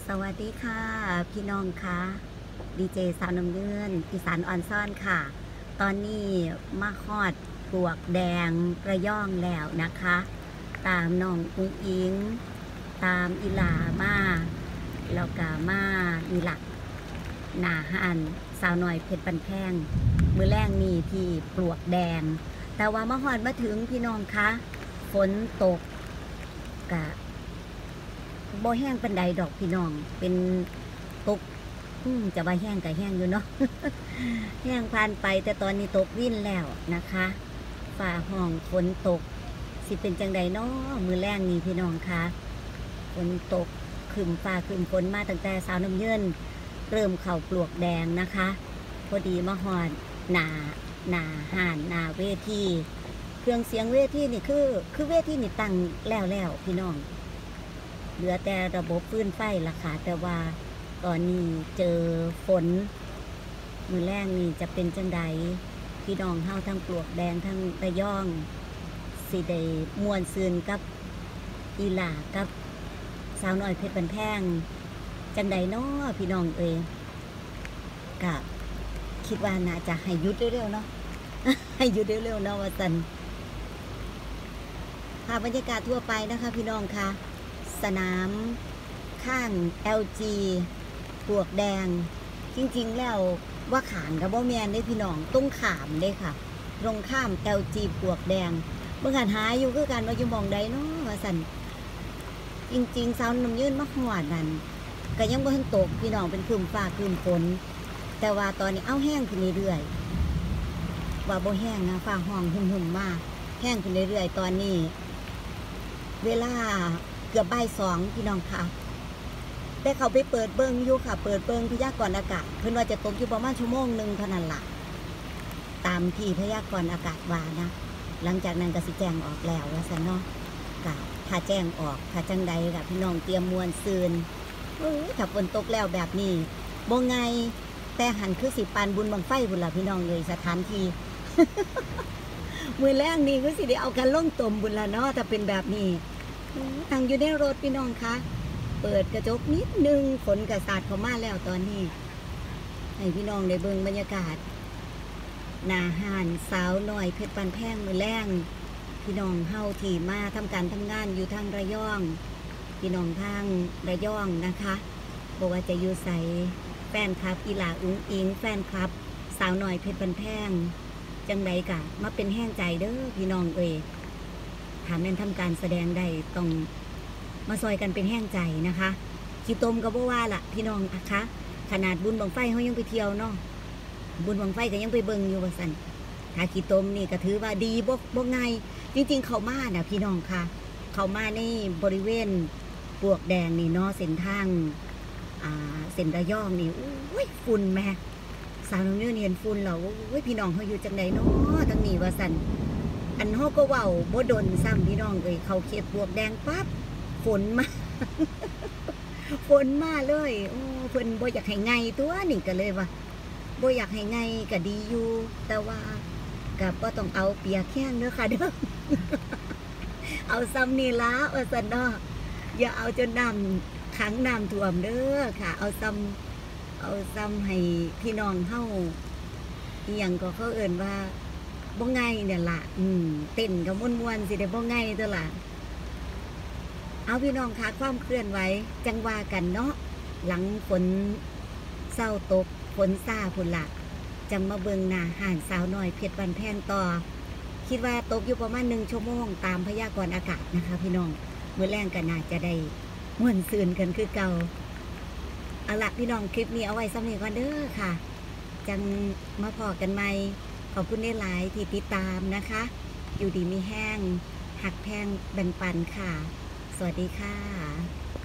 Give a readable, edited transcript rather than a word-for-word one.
สวัสดีค่ะพี่น้องคะดีเจสาวน้ำเงินอีสานออนซ่อนค่ะตอนนี้มาฮอดปลวกแดงระย่องแล้วนะคะตามน้องอุ้งอิงตามอีหลามาแล้วก็มาอีหลักหนาหันสาวหน่อยเพชรบันแพงมือแรงนี่ที่ปลวกแดงแต่ว่ามาฮอดมาถึงพี่น้องคะฝนตกกะบ่แห้งเป็นใดดอกพี่น้องเป็นตกจะว่าแห้งกับแห้งอยู่เนาะ แห้งผ่านไปแต่ตอนนี้ตกวิ่นแล้วนะคะฝ่าห้องฝนตกสิเป็นจังใดเนาะมือแรงนี่พี่น้องคะฝนตกขึ้นฟ้าขึ้นฝนมาตั้งแต่สาวน้ำเยินเริ่มเข่าปลวกแดงนะคะพอดีมาหอดหนาห่านหนาเวทีเครื่องเสียงเวทีนี่คือเวทีนี่ตั้งแล้วพี่น้องเหลือแต่ระบบฟื้นไฟล่ะค่ะแต่ว่าตอนนี้เจอฝนมือแรกนี่จะเป็นจังใดพี่น้องเฮาทั้งปลวกแดงทั้งระย่องสิได้มวนซืนกับอีหลากับสาวน้อยเพชรบันแพงจังใดเนาะพี่น้องเอ้ยก็คิดว่าน่าจะให้หยุดเร็วๆเนาะ ให้หยุดเร็วๆเนาะว่าซั่นภาพบรรยากาศทั่วไปนะคะพี่น้องค่ะสนามข้าง LG ปลวกแดงจริงๆแล้วว่าขางกับบ่แมนได้พี่น้องตรงขามได้ค่ะตรงข้าม LG ปลวกแดงเมื่อการหาอยู่คือกันว่าอยู่มองใดเนาะว่าซั่นจริงๆสาวน้ำยืนมาหอดนั่นก็ยังบ่ทันตกพี่น้องเป็นครึ้มฟ้าครึ้มฝนแต่ว่าตอนนี้เอาแห้งขึ้นเรื่อยๆว่าบ่แห้งนะฟ้าห้องหุ่มๆมาแห้งขึ้นเรื่อยๆตอนนี้เวลาเกือบบ่ายสองพี่น้องค่ะแต่เขาไปเปิดเบิ้งอยู่ค่ะเปิดเบิ้งพยากรณ์อากาศเพิ่นว่าจะตกอยู่ประมาณชั่วโมงหนึ่งเท่านั้นล่ะตามที่พยากรณ์อากาศว่านะหลังจากนั้นก็สิแจ้งออกแล้วว่าซั่นเนาะก็ถ้าแจ้งออกถ้าจังใดกับพี่น้องเตรียมมวลซืนถ้าฝนตกแล้วแบบนี้บ่ไงแต่หันคือสิปานบุญบังไฟพุ่นล่ะพี่น้องเลยสถานที่ มือแรกนี่ก็สิได้เอากันล่องตมบุญละเนาะถ้าเป็นแบบนี้นั่งอยู่ในรถพี่น้องคะเปิดกระจกนิดนึงฝนกระสาดเข้ามาแล้วตอนนี้ให้พี่น้องได้เบิ่งบรรยากาศหน้าห้านสาวหน่อยเพชรบันแพงมือแรงพี่น้องเฮาที่มาทำการทำงานอยู่ทางระยองพี่น้องทางระยองนะคะบอกว่าจะอยู่ใส่แฟนคลับอีหลาอุ้งอิงแฟนคลับสาวหน่อยเพชรบันแพงจังใดกะมาเป็นแห้งใจเด้อพี่น้องเอ่ยถามแม่นทำการแสดงได้ต้องมาซอยกันเป็นแห้งใจนะคะขี้ตมก็บ่ว่าล่ะพี่น้องนะคะขนาดบุญบังไฟเขายังไปเที่ยวเนาะบุญบังไฟก็ยังไปเบิ่งอยู่ว่าซั่นถ้าขี้ตมนี่ก็ถือว่าดีบ่ง่ายจริงๆเขามาน่ะพี่น้องค่ะเขามาในบริเวณปลวกแดงนี่เนาะเส้นทางเส้นระยองนี่อุ้ยฝุ่นแม่สาวน้องเนียนฝุ่นเหรออุ้ยพี่น้องเขาอยู่จังใดเนาะทั้งนี้ว่าซั่นอันเฮาก็เว้าบ่ดนซ้ำพี่น้องเอ้ยเขาเขตปลวกแดงปั๊บฝนมา ฝนมาเลยโอ้เพิ่นบ่อยากให้ไงตัวนี่ก็เลยว่าบ่อยากให้ไงก็ดีอยู่แต่ว่าก็บ่ต้องเอาเปียกแห้งเด้อค่ะเด้อ เอาซ้ำนี่ละว่าซั่นเนาะอย่าเอาจนน้ำขังน้ำท่วมเด้อค่ะเอาซ้ำให้พี่น้องเฮาอีหยังก็เขาเอิ้นว่าบ่ไงเนี่ยล่ะเต้นก็ม่วนๆสิได้บ่ไงตัวล่ะเอาพี่น้องค่ะความเคลื่อนไหวจังว่ากันเนาะหลังฝนเศร้าตกฝนซาพุ่นละจังมาเบิงหน้าห่านสาวน้อยเพชรบันแพงต่อคิดว่าตกอยู่ประมาณ1 ชั่วโมงตามพยากรณ์อากาศนะคะพี่น้องมื้อแรงกันน่าจะได้ม่วนซื่นกันคือเก่าเอาล่ะพี่น้องคลิปนี้เอาไว้ซ้ำนี้ก่อนเด้อค่ะจังมาพอกันใหม่ขอบคุณหลายที่ติดตามนะคะอยู่ดีมีแห้งหักแพงแบ่งปันค่ะสวัสดีค่ะ